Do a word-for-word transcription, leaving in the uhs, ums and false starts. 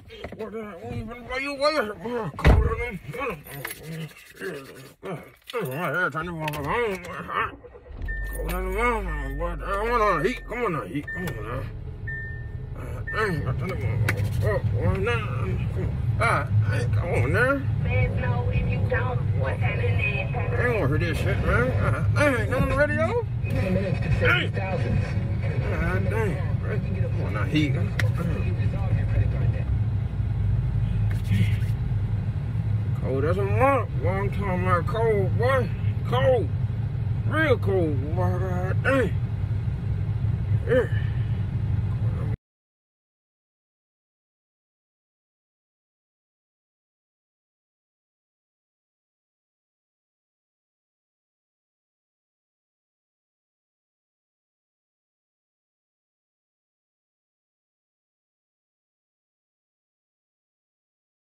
What the hell? Why you where? Boy, colder than shit. My hair trying to walk along. Colder than long. What? I want on the heat. Come on now, heat. Come on now. Dang, I trying to walk on now. Come on. Ah, come on now. Man, no, if you don't, what's happening? I ain't want to hear this shit, man. I ain't on the radio. Ten minutes to fifty thousand. God dang. Come on now, heat. Cold as a month. Long time like cold, boy. Cold. Real cold, boy. God dang. Yeah.